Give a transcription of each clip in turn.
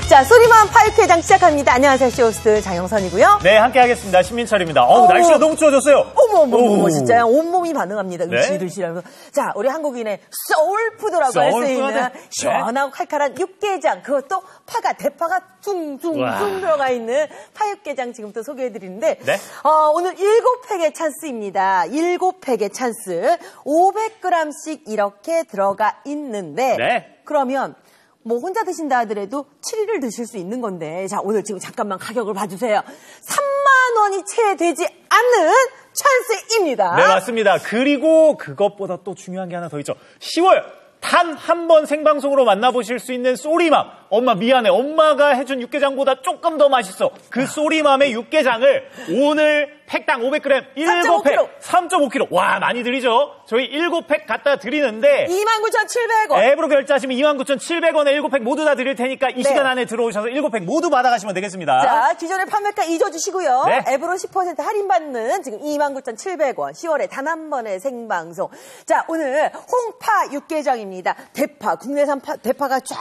자, 소리만 파육회장 시작합니다. 안녕하세요, 쇼호스트 장영선이고요. 네, 함께 하겠습니다. 신민철입니다. 날씨가 너무 추워졌어요. 어머, 진짜요? 온몸이 반응합니다. 네? 으시르시라면서. 자, 우리 한국인의 소울푸드라고 할 수 있는 시원하고 칼칼한 육개장. 그것도 대파가 퉁퉁퉁 들어가 있는 파육개장 지금부터 소개해드리는데, 네? 오늘 7팩의 찬스입니다. 7팩의 찬스. 500g씩 이렇게 들어가 있는데, 네. 그러면 뭐 혼자 드신다 하더라도 7일을 드실 수 있는 건데, 자, 오늘 지금 잠깐만 가격을 봐주세요. 3만 원이 채 되지 않는 찬스입니다. 네, 맞습니다. 그리고 그것보다 또 중요한 게 하나 더 있죠. 10월 단 한 번 생방송으로 만나보실 수 있는 쏘리맘. 엄마 미안해. 엄마가 해준 육개장보다 조금 더 맛있어. 그 쏘리맘의 육개장을 오늘 팩당 500g 7팩 3.5kg. 와, 많이 드리죠. 저희 7팩 갖다 드리는데 29,700원. 앱으로 결제하시면 29,700원에 7팩 모두 다 드릴 테니까 이 시간 안에 들어오셔서 7팩 모두 받아가시면 되겠습니다. 자, 기존의 판매가 잊어주시고요. 네. 앱으로 10% 할인받는 지금 29,700원. 10월에 단 한 번의 생방송. 자, 오늘 홍파 육개장입니다. 대파, 국내산 대파가 쫙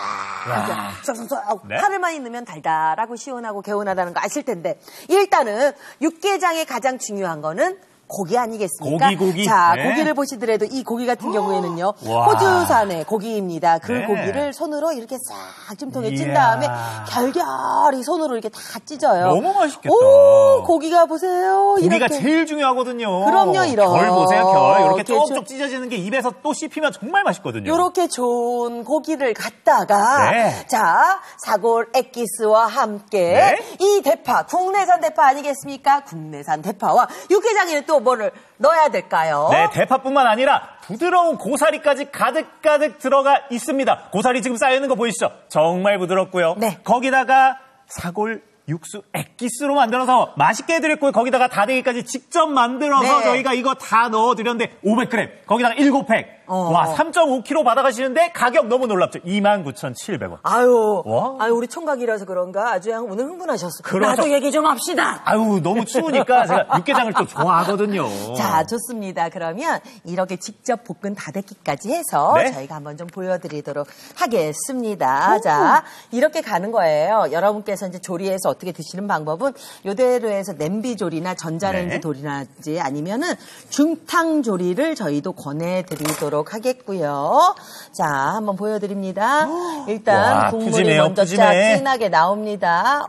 네. 파를 많이 넣으면 달달하고 시원하고 개운하다는 거 아실 텐데, 일단은 육개장의 가장 중요한 거는 고기 아니겠습니까? 고기. 자, 네. 고기를 보시더라도 이 고기 같은 경우에는요, 와. 호주산의 고기입니다. 그 네. 고기를 손으로 이렇게 싹 찜통에 찐 다음에 결결이 손으로 이렇게 다 찢어요. 너무 맛있겠다. 오, 고기가 보세요. 고기가 이렇게. 제일 중요하거든요. 그럼요, 이런. 결 보세요, 결. 이렇게 이렇게 쪽쪽 찢어지는 게 입에서 또 씹히면 정말 맛있거든요. 이렇게 좋은 고기를 갖다가 네. 자, 사골 액기스와 함께 네. 이 대파, 국내산 대파 아니겠습니까? 국내산 대파와 육개장에는 또 뭐를 넣어야 될까요? 네, 대파뿐만 아니라 부드러운 고사리까지 가득가득 들어가 있습니다. 고사리 지금 쌓여있는 거 보이시죠? 정말 부드럽고요. 네. 거기다가 사골 육수 액기스로 만들어서 맛있게 해드렸고요. 거기다가 다대기까지 직접 만들어서 네. 저희가 이거 다 넣어드렸는데 500g, 거기다가 7팩. 와, 3.5kg 받아가시는데 가격 너무 놀랍죠? 29,700원. 아유, 와. 우리 총각이라서 그런가 아주 오늘 흥분하셨어. 그렇죠. 나도 얘기 좀 합시다. 아유, 너무 추우니까 제가 육개장을 또 좋아하거든요. 자, 좋습니다. 그러면 이렇게 직접 볶은 다대기까지 해서 네. 저희가 한번 좀 보여드리도록 하겠습니다. 자, 이렇게 가는 거예요. 여러분께서 이제 조리해서 어떻게 드시는 방법은 이대로 해서 냄비 조리나 전자레인지 네. 조리나지 아니면은 중탕 조리를 저희도 권해드리도록 하겠고요. 자, 한번 보여드립니다. 일단 와, 국물이 푸짐해요, 먼저 푸짐해. 쫙 진하게 나옵니다.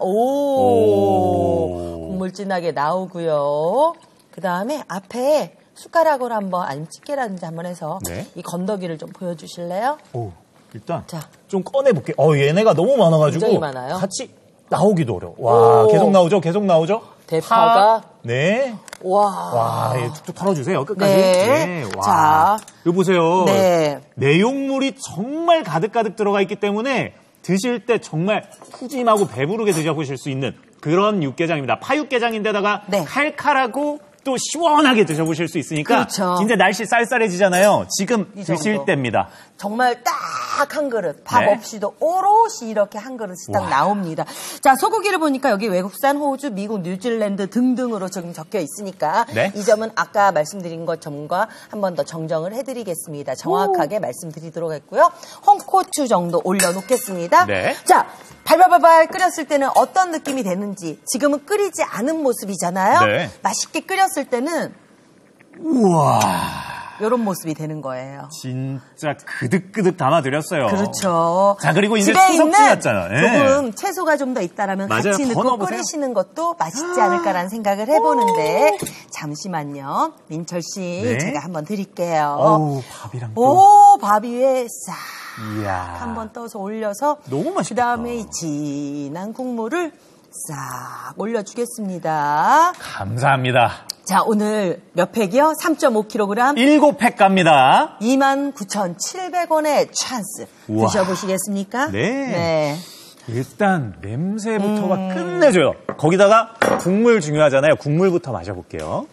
국물 진하게 나오고요. 그 다음에 앞에 숟가락으로 한번 아니면 집게라든지 한번 해서 네. 이 건더기를 좀 보여주실래요? 일단 자. 좀 꺼내볼게요. 얘네가 너무 많아가지고 굉장히 많아요. 같이 나오기도 어려워. 와, 계속 나오죠? 대파가. 네. 와. 예, 툭툭 털어주세요. 끝까지. 네. 와. 자. 이거 보세요. 네. 내용물이 정말 가득가득 들어가 있기 때문에 드실 때 정말 푸짐하고 배부르게 드셔보실 수 있는 그런 육개장입니다. 파육개장인데다가 네. 칼칼하고 또 시원하게 드셔보실 수 있으니까 그렇죠. 진짜 날씨 쌀쌀해지잖아요. 지금 이 드실 정도. 때입니다. 정말 딱 한 그릇, 밥 네. 없이도 오롯이 이렇게 한 그릇이 딱 나옵니다. 자, 소고기를 보니까 여기 외국산, 호주, 미국, 뉴질랜드 등등으로 지금 적혀 있으니까 네. 이 점은 아까 말씀드린 것점과 한 번 더 정정을 해드리겠습니다. 정확하게 말씀드리도록 했고요. 홍고추 정도 올려놓겠습니다. 네. 자, 발발발발 끓였을 때는 어떤 느낌이 되는지, 지금은 끓이지 않은 모습이잖아요. 네. 맛있게 끓였을 때는 우와. 이런 모습이 되는 거예요. 진짜 그득그득 담아드렸어요. 그렇죠. 자, 그리고 이제 집에 추석 있는 지났잖아요. 예. 조금 채소가 좀 더 있다라면 맞아요. 같이 더 넣고 넣어보세요. 끓이시는 것도 맛있지 않을까라는 생각을 해보는데 잠시만요. 민철 씨, 네. 제가 한번 드릴게요. 어우, 밥이랑 또. 오, 밥 위에 싹 이야. 한번 떠서 올려서 너무 맛있겠다. 그 다음에 이 진한 국물을 싹 올려주겠습니다. 감사합니다. 자, 오늘 몇 팩이요? 3.5kg. 7팩 갑니다. 29,700원의 찬스. 우와. 드셔보시겠습니까? 네. 일단 냄새부터가 끝내줘요. 거기다가 국물 중요하잖아요. 국물부터 마셔볼게요.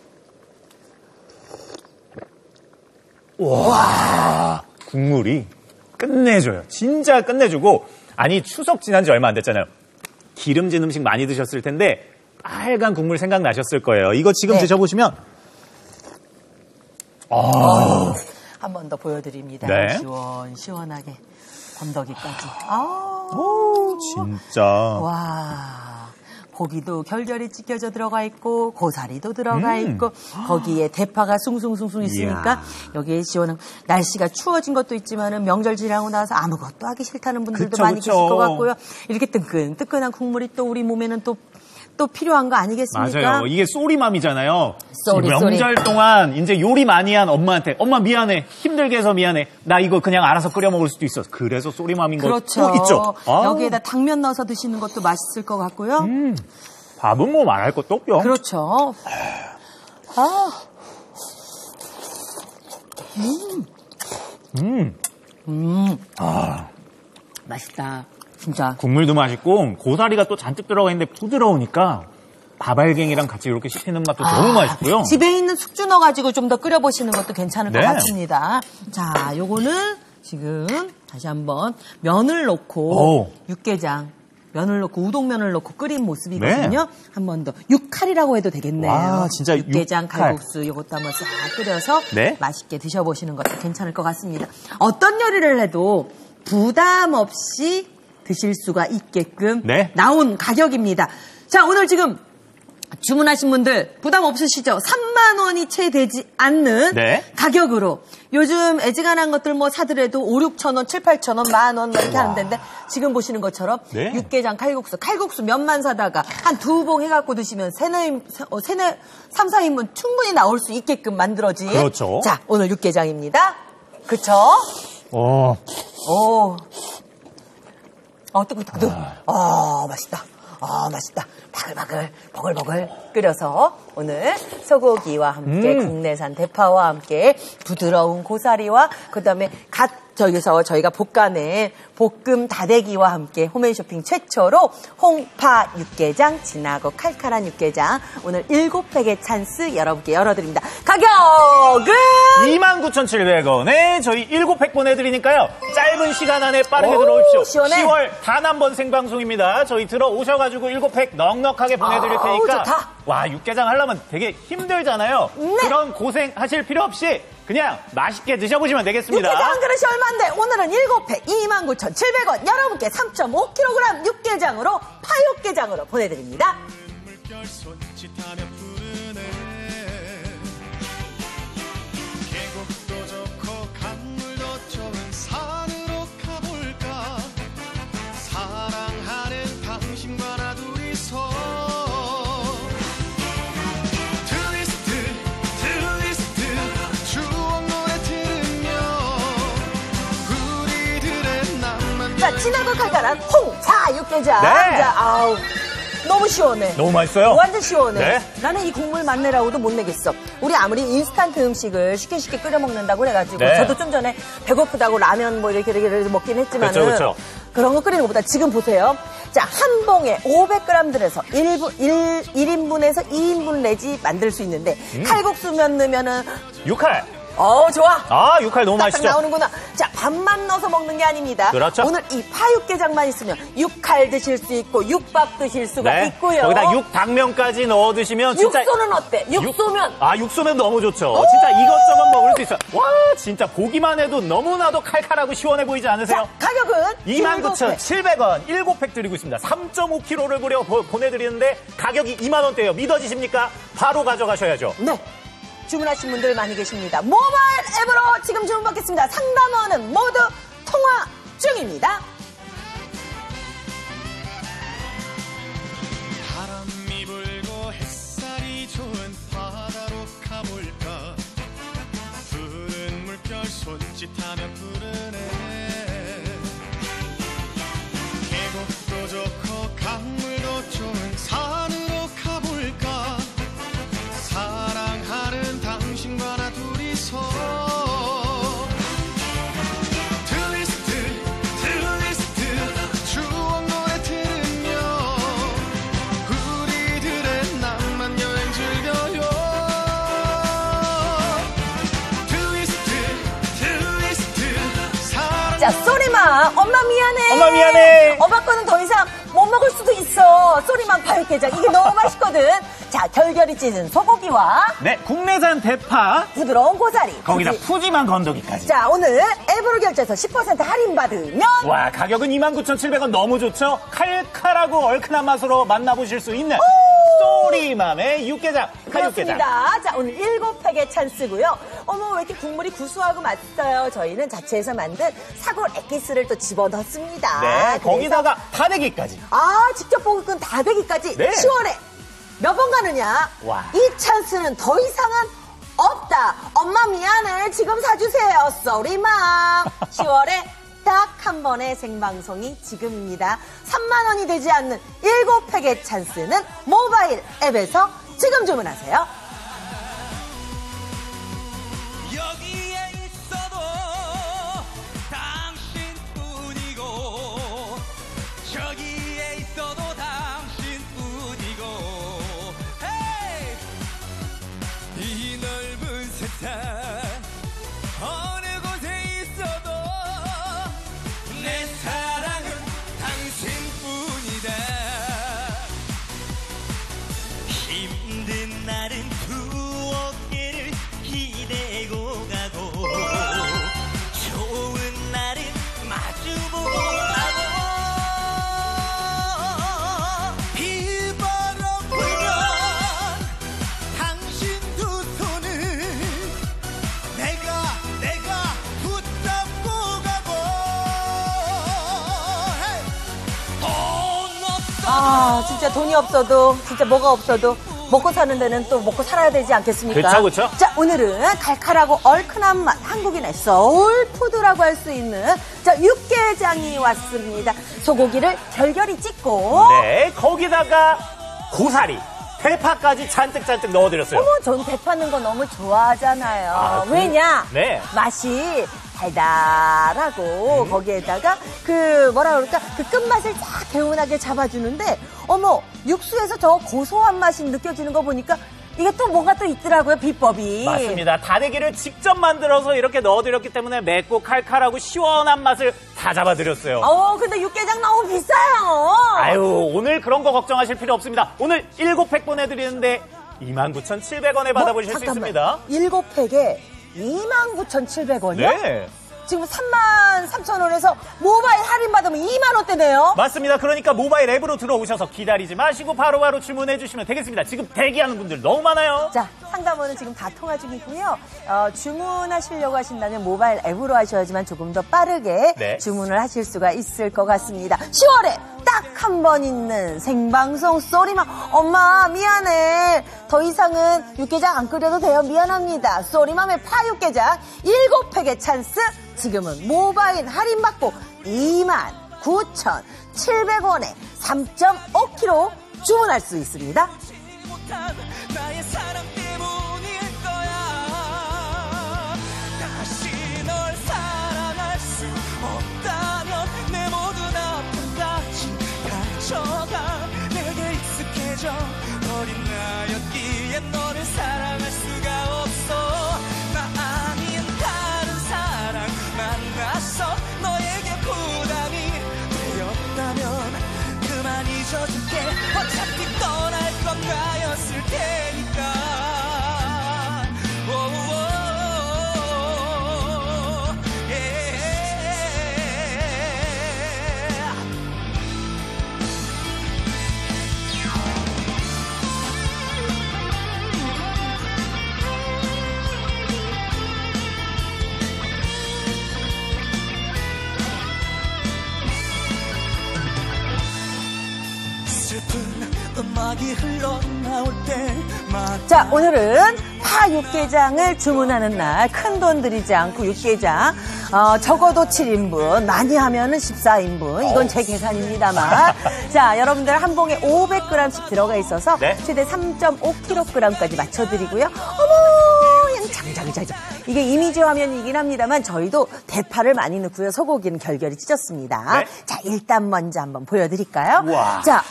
와, 국물이 끝내줘요. 진짜 끝내주고, 아니 추석 지난 지 얼마 안 됐잖아요. 기름진 음식 많이 드셨을 텐데 빨간 국물 생각나셨을 거예요. 이거 지금 네. 드셔보시면 한 번 더 보여드립니다. 네. 시원하게 건더기까지. 아, 오, 진짜. 와. 고기도 결결이 찢겨져 들어가 있고 고사리도 들어가 있고 거기에 대파가 숭숭숭숭 있으니까 이야. 여기에 시원한 날씨가 추워진 것도 있지만은 명절 지나고 나서 아무것도 하기 싫다는 분들도 그쵸, 많이 그쵸. 계실 것 같고요. 이렇게 뜨끈뜨끈한 국물이 또 우리 몸에는 또 필요한 거 아니겠습니까? 맞아요. 이게 쏘리맘이잖아요. 쏘리, 명절 동안 이제 요리 많이 한 엄마한테 엄마 미안해. 힘들게 해서 미안해. 나 이거 그냥 알아서 끓여 먹을 수도 있어. 그래서 쏘리맘인 그렇죠. 것도 있죠. 아. 여기에다 당면 넣어서 드시는 것도 맛있을 것 같고요. 밥은 뭐 말할 것도 없죠. 그렇죠. 아. 맛있다. 진짜. 국물도 맛있고 고사리가 또 잔뜩 들어가 있는데 부드러우니까 밥알갱이랑 같이 이렇게 씹히는 맛도 너무 맛있고요. 집에 있는 숙주 넣어가지고 좀 더 끓여보시는 것도 괜찮을 네. 것 같습니다. 자, 요거는 지금 다시 한번 면을 넣고 육개장, 면을 넣고 우동면을 넣고 끓인 모습이거든요. 네. 한 번 더. 육칼이라고 해도 되겠네요. 와, 진짜 육개장, 육칼. 칼국수 요것도 한번 싹 끓여서 네. 맛있게 드셔보시는 것도 괜찮을 것 같습니다. 어떤 요리를 해도 부담 없이 드실 수가 있게끔 네. 나온 가격입니다. 자, 오늘 지금 주문하신 분들 부담 없으시죠? 3만 원이 채 되지 않는 네. 가격으로 요즘 애지간한 것들 뭐 사더라도 5, 6천 원, 7, 8천 원, 만 원 이렇게 하는 데인데 지금 보시는 것처럼 네. 육개장, 칼국수 면만 사다가 한 2봉 해갖고 드시면 3, 4인분 충분히 나올 수 있게끔 만들어진 그렇죠. 자, 오늘 육개장입니다. 그쵸? 오. 뜨끈뜨끈. 맛있다. 맛있다. 바글바글, 버글버글 끓여서 오늘 소고기와 함께 국내산 대파와 함께 부드러운 고사리와 그다음에 저희가 볶아낸 볶음 다대기와 함께 홈앤쇼핑 최초로 홍파 육개장, 진하고 칼칼한 육개장 오늘 7팩의 찬스 여러분께 열어드립니다. 가격은 29,700원에 저희 7팩 보내드리니까요. 짧은 시간 안에 빠르게 들어오십시오. 시원해. 10월 단 한 번 생방송입니다. 저희 들어오셔가지고 7팩 넉넉하게 보내드릴 테니까 좋다. 와, 육개장 하려면 되게 힘들잖아요. 네. 그런 고생 하실 필요 없이 그냥 맛있게 드셔보시면 되겠습니다. 육개장 한 그릇이 얼마인데 오늘은 7팩 29,700원 여러분께 3.5kg 육개장으로 파육개장으로 보내드립니다. 계곡도 좋고 강물도 좋은 산으로 가볼까 사랑하는 당신과 나 둘이서 트위스트 추억 노래 들으며 우리들의 낭만 자, 진하고 칼칼한 홍차 육개장. 네. 자, 아우, 너무 시원해. 너무 맛있어요. 완전 시원해. 네. 나는 이 국물 맛내라고도 못 내겠어. 우리 아무리 인스턴트 음식을 쉽게 끓여 먹는다고 그래가지고 네. 저도 좀 전에 배고프다고 라면 뭐 이렇게 먹긴 했지만은 그쵸. 그런 거 끓이는 것보다 지금 보세요. 자, 한 봉에 500g 들어서 1인분에서 2인분 내지 만들 수 있는데 칼국수면 넣으면은 육칼. 좋아. 육칼 너무 딱딱 맛있죠. 나오는구나. 자, 밥만 넣어서 먹는 게 아닙니다. 그렇죠. 오늘 이 파육개장만 있으면 육칼 드실 수 있고 육밥 드실 수가 네. 있고요. 거기다 육당면까지 넣어 드시면 진짜 육소는 어때? 육소면. 육소면 너무 좋죠. 진짜 이것저것 먹을 수 있어요. 와, 진짜 보기만 해도 너무나도 칼칼하고 시원해 보이지 않으세요? 자, 가격은 29,700원 7팩 드리고 있습니다. 3.5kg를 무려 보내드리는데 가격이 2만 원대예요. 믿어지십니까? 바로 가져가셔야죠. 네. 주문하신 분들 많이 계십니다. 모바일 앱으로 지금 주문 받겠습니다. 상담원은 모두 통화 중입니다. 바람이 불고 햇살이 좋은 바다로 가볼까 푸른 물결 손짓하며 부르네 계곡도 좋고 강물도 좋은 산으로 가볼까 사랑하는 당신과 나 둘이서 트위스트 추억 노래 들으며 우리들의 낭만 여행 즐겨요 트위스트 사랑 자, 쏘리맘. 엄마 미안해. 엄마 미안해. 엄마 거는 더 이상 못 먹을 수도 있어. 쏘리맘 파육개장. 이게 너무 맛있거든. 자, 자, 결결이 찢은 소고기와 네, 국내산 대파. 부드러운 고사리. 거기다 그치? 푸짐한 건더기까지. 자, 오늘 앱으로 결제해서 10% 할인받으면 와, 가격은 29,700원 너무 좋죠? 칼칼하고 얼큰한 맛으로 만나보실 수 있는 쏘리맘의 육개장, 팔육개장. 그렇습니다. 자, 오늘 7팩의 찬스고요. 어머, 왜 이렇게 국물이 구수하고 맛있어요? 저희는 자체에서 만든 사골 액기스를 또 집어넣습니다. 네, 그래서 거기다가 다대기까지. 직접 볶은 다대기까지 네. 10월에 몇 번 가느냐? 와. 이 찬스는 더 이상은 없다. 엄마 미안해. 지금 사주세요. 쏘리맘. 10월에 딱 한 번의 생방송이 지금입니다. 3만 원이 되지 않는 7팩의 찬스는 모바일 앱에서 지금 주문하세요. 여기에 있어도 당신뿐이고 저기에 있어도 당신뿐이고 헤이! 이 넓은 세상 어느 곳에 있어도 내 사랑은 당신뿐이다. 힘든 날은 두 어깨를 기대고 가고 좋은 날은 마주보고 가고 비바람 불면 당신 두 손을 내가 붙잡고 가고 돈 없어 진짜 돈이 없어도, 진짜 뭐가 없어도 먹고 사는 데는 또 먹고 살아야 되지 않겠습니까? 그쵸, 그쵸. 자, 오늘은 칼칼하고 얼큰한 맛, 한국인의 소울푸드라고 할 수 있는 자, 육개장이 왔습니다. 소고기를 결결이 찢고 네, 거기다가 고사리, 대파까지 잔뜩 넣어드렸어요. 어머, 전 대파 넣은 거 너무 좋아하잖아요. 왜냐? 네. 맛이 달달하고 거기에다가 그 뭐라 그럴까? 그 끝맛을 딱 개운하게 잡아주는데 어머, 육수에서 저 고소한 맛이 느껴지는 거 보니까 이게 또 뭔가 또 있더라고요, 비법이. 맞습니다. 다대기를 직접 만들어서 이렇게 넣어드렸기 때문에 맵고 칼칼하고 시원한 맛을 다 잡아드렸어요. 근데 육개장 너무 비싸요. 아유, 오늘 그런 거 걱정하실 필요 없습니다. 오늘 7팩 보내드리는데 29,700원에 받아보실 수 있습니다. 7팩에 29,700원이요? 네. 지금 33,000원에서 모바일 할인받으면 2만원대네요. 맞습니다. 그러니까 모바일 앱으로 들어오셔서 기다리지 마시고 바로바로 주문해 주시면 되겠습니다. 지금 대기하는 분들 너무 많아요. 자, 상담원은 지금 다 통화 중이고요. 주문하시려고 하신다면 모바일 앱으로 하셔야지만 조금 더 빠르게 네. 주문을 하실 수가 있을 것 같습니다. 10월에 딱 한 번 있는 생방송 쏘리맘. 엄마 미안해. 더 이상은 육개장 안 끓여도 돼요. 미안합니다. 쏘리맘의 파육개장 7팩의 찬스. 지금은 모바일 할인받고 29,700원에 3.5kg 주문할 수 있습니다. 못한 나의 사랑 때문일 거야. 다시 널 사랑할 수 없다면 내 모든 아픔까지 가져가. 내게 익숙해져 버린 나였기에 너를 사랑할 수가 없어. 나 아닌 다른 사랑 만나서 너에게 부담이 되었다면 그만 잊어줄게. 어차피 떠날 건 나였을 테니까. 음악이 흘러나올 때마다. 자, 오늘은 파 육개장을 주문하는 날 큰돈 들이지 않고 육개장 적어도 7인분, 많이 하면은 14인분. 이건 제 계산입니다만. 자, 여러분들 한 봉에 500g씩 들어가 있어서 네. 최대 3.5kg까지 맞춰드리고요. 어머, 장장장장. 이게 이미지 화면이긴 합니다만 저희도 대파를 많이 넣고요. 소고기는 결결이 찢었습니다. 네. 자, 일단 먼저 한번 보여드릴까요? 우와. 자,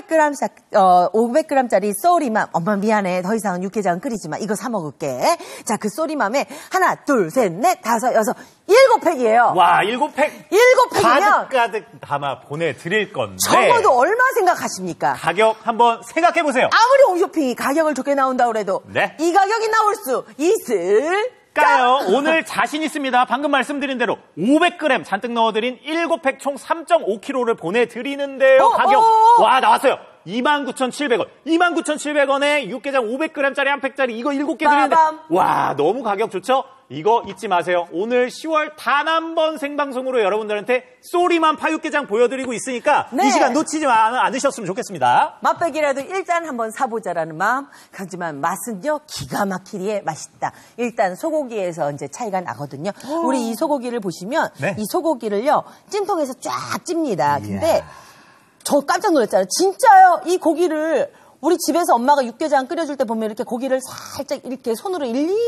500g짜리 쏘리맘. 엄마 미안해. 더 이상은 육개장은 끓이지 마. 이거 사 먹을게. 자, 그 쏘리맘에 하나, 둘, 셋, 넷, 다섯, 여섯, 7팩이에요. 와, 7팩. 7팩이면 가득 담아 보내드릴 건데. 적어도 얼마 생각하십니까? 가격 한번 생각해보세요. 아무리 홈쇼핑이 가격을 좋게 나온다 그래도 네. 이 가격이 나올 수 있을까요? 오늘 자신 있습니다. 방금 말씀드린 대로 500g 잔뜩 넣어드린 7팩 총 3.5kg를 보내드리는데요. 가격 와 나왔어요. 29,700원. 29,700원에 육개장 500g짜리 한 팩짜리 이거 7개 드리는데 빠밤. 와 너무 가격 좋죠? 이거 잊지 마세요. 오늘 10월 단 한 번 생방송으로 여러분들한테 쏘리만 파육개장 보여드리고 있으니까 네. 이 시간 놓치지 않으셨으면 좋겠습니다. 맛배기라도 일단 한번 사보자라는 마음. 하지만 맛은요 기가 막히게 맛있다. 일단 소고기에서 이제 차이가 나거든요. 우리 이 소고기를 보시면 네. 이 소고기를요 찜통에서 쫙 찝니다. 근데 저 깜짝 놀랐잖아요. 진짜요. 이 고기를 우리 집에서 엄마가 육개장 끓여줄 때 보면 이렇게 고기를 살짝 이렇게 손으로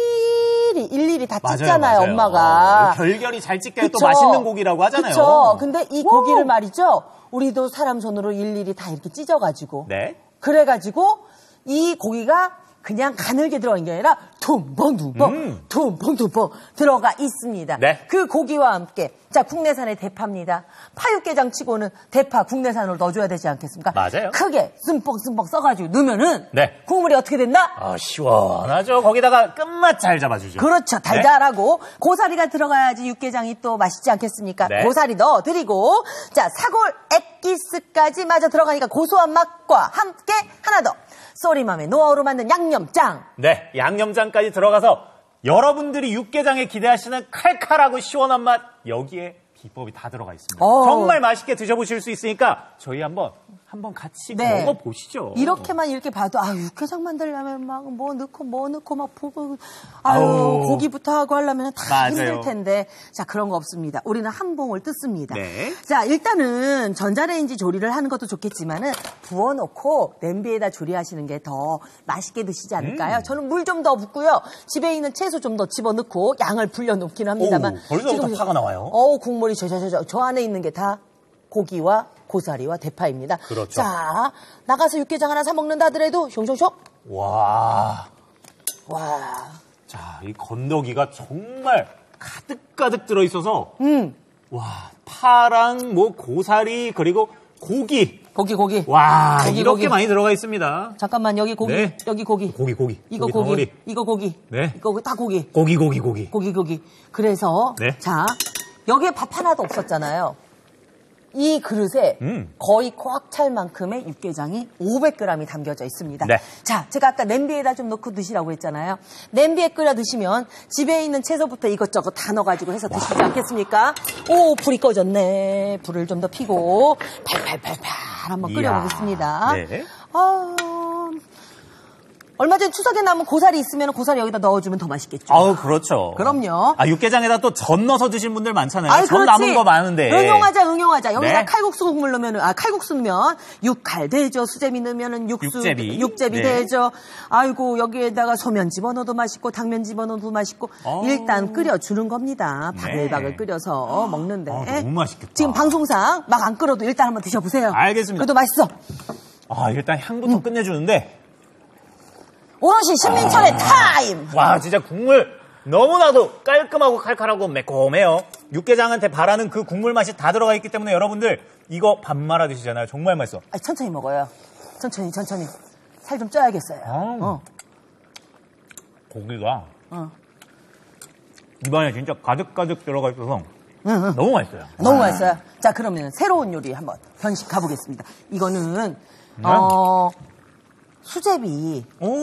일일이 다 찢잖아요, 맞아요. 엄마가. 결결이 잘 찢겨야 또 그쵸? 맛있는 고기라고 하잖아요. 그쵸. 근데 이 고기를 말이죠. 우리도 사람 손으로 일일이 다 이렇게 찢어가지고. 네. 그래가지고 이 고기가 그냥 가늘게 들어간 게 아니라 퉁벙퉁벙 들어가 있습니다. 네. 그 고기와 함께 자 국내산의 대파입니다. 파육개장 치고는 대파 국내산으로 넣어줘야 되지 않겠습니까? 맞아요. 크게 씀뻑씀뻑 써가지고 넣으면은 네. 국물이 어떻게 된다? 시원하죠. 거기다가 끝맛 잘 잡아주죠. 그렇죠. 달달하고 고사리가 들어가야지 육개장이 또 맛있지 않겠습니까? 네. 고사리 넣어드리고 자 사골 액기스까지 마저 들어가니까 고소한 맛과 함께 하나 더 쏘리맘의 노하우로 만든 양념장. 네, 양념장까지 들어가서 여러분들이 육개장에 기대하시는 칼칼하고 시원한 맛 여기에 비법이 다 들어가 있습니다. 정말 맛있게 드셔보실 수 있으니까 저희 한번 같이 네. 먹어보시죠. 이렇게만 이렇게 봐도 육개장 만들려면 막 뭐 넣고 막 보고 고기부터 하고 하려면 다 맞아요. 힘들 텐데 자 그런 거 없습니다. 우리는 한 봉을 뜯습니다. 네. 자 일단은 전자레인지 조리를 하는 것도 좋겠지만은 부어놓고 냄비에다 조리하시는 게 더 맛있게 드시지 않을까요? 저는 물 좀 더 붓고요. 집에 있는 채소 좀 더 집어넣고 양을 불려놓긴 합니다만 벌써부터 파가 나와요. 국물이 저 안에 있는 게 다 고기와 고사리와 대파입니다. 그렇죠. 자, 나가서 육개장 하나 사 먹는다 하더라도 숑숑숑. 와. 와. 자, 이 건더기가 정말 가득가득 들어있어서 와, 파랑 뭐 고사리 그리고 고기. 고기. 와, 고기, 이렇게 고기. 많이 들어가 있습니다. 잠깐만 여기 고기. 네. 여기 고기. 고기. 이거 고기 고기. 덩어리. 이거 고기. 네. 이거 다 고기. 고기. 그래서 네. 자, 여기에 밥 하나도 없었잖아요. 이 그릇에 거의 꽉 찰 만큼의 육개장이 500g이 담겨져 있습니다. 네. 자, 제가 아까 냄비에다 좀 넣고 드시라고 했잖아요. 냄비에 끓여 드시면 집에 있는 채소부터 이것저것 다 넣어가지고 해서 드시지 않겠습니까? 오, 불이 꺼졌네. 불을 좀 더 피고 팔팔 한번 끓여보겠습니다. 네. 얼마 전 추석에 남은 고사리 있으면 고사리 여기다 넣어주면 더 맛있겠죠. 그렇죠. 그럼요. 육개장에다 또 전 넣어서 드신 분들 많잖아요. 전 그렇지. 남은 거 많은데. 응용하자. 여기다 네. 칼국수 국물 넣으면, 칼국수 넣으면 육칼 되죠. 수제비 넣으면은 육제비 네. 되죠. 아이고, 여기에다가 소면 집어넣어도 맛있고, 당면 집어넣어도 맛있고, 일단 끓여주는 겁니다. 바글바글 네. 끓여서 먹는데. 너무 맛있겠다. 지금 방송상 막 안 끓어도 일단 한번 드셔보세요. 알겠습니다. 그래도 맛있어. 일단 향부터 끝내주는데. 오롯이 신민철의 타임! 와, 진짜 국물 너무나도 깔끔하고 칼칼하고 매콤해요. 육개장한테 바라는 그 국물 맛이 다 들어가 있기 때문에 여러분들 이거 밥 말아 드시잖아요. 정말 맛있어. 천천히 먹어요. 천천히. 살 좀 쪄야겠어요. 고기가 입안에 진짜 가득가득 들어가 있어서 너무 맛있어요. 너무 맛있어요. 자, 그러면 새로운 요리 한번 변식 가보겠습니다. 이거는 수제비.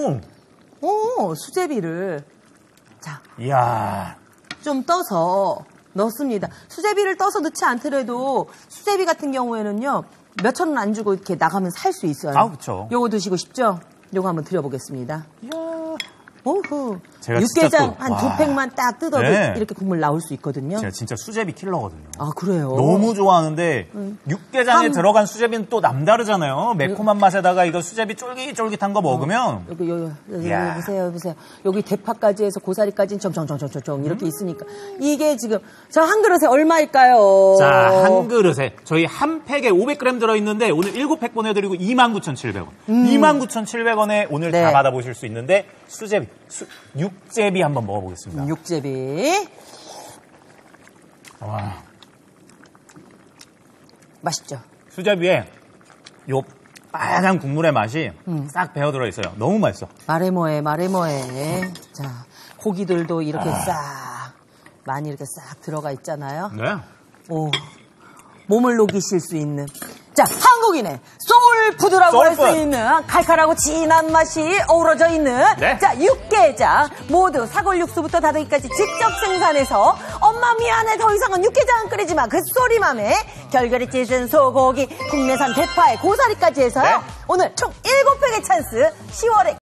수제비를 자, 이야. 좀 떠서 넣습니다. 수제비를 떠서 넣지 않더라도 수제비 같은 경우에는요. 몇천 원 안 주고 이렇게 나가면 살 수 있어요. 그쵸. 요거 드시고 싶죠? 요거 한번 드려보겠습니다. 이야. 오호. 제가 진짜 육개장 또, 한 와. 2팩만 딱 뜯어도 네. 이렇게 국물 나올 수 있거든요. 제가 진짜 수제비 킬러거든요. 아, 그래요? 너무 좋아하는데 육개장에 들어간 수제비는 또 남다르잖아요. 매콤한 맛에다가 이거 수제비 쫄깃쫄깃한 거 먹으면 여기 야. 보세요. 여기 대파까지 해서 고사리까지는 정정정정정 이렇게 있으니까. 이게 지금, 저 한 그릇에 얼마일까요? 자, 한 그릇에 저희 한 팩에 500g 들어있는데 오늘 7팩 보내드리고 29,700원. 29,700원에 오늘 네. 다 받아보실 수 있는데 수제비, 육제비 한번 먹어보겠습니다. 육제비. 와, 맛있죠? 수제비에 요 빨간 국물의 맛이 싹 배어 들어있어요. 너무 맛있어. 말해 뭐해. 자, 고기들도 이렇게 싹, 많이 이렇게 싹 들어가 있잖아요. 네. 오, 몸을 녹이실 수 있는. 자, 한국인의 소울푸드라고 할 수 소울푸드. 있는 칼칼하고 진한 맛이 어우러져 있는 네. 자, 육개장 모두 사골 육수부터 다대기까지 직접 생산해서 엄마 미안해 더 이상은 육개장 끓이지 마 그 소리맘에 결결이 찢은 소고기 국내산 대파에 고사리까지 해서요. 네. 오늘 총 7팩의 찬스 10월에